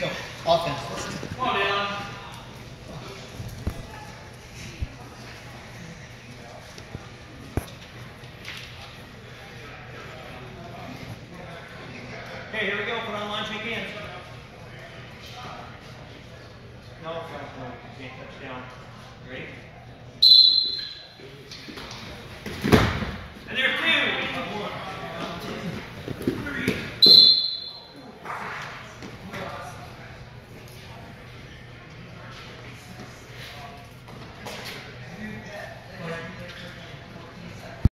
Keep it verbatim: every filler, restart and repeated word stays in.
go. Offense. Come on, Dylan. Okay, here we go. Put on line, shake hands. No, no, no. You can't touch down. Ready?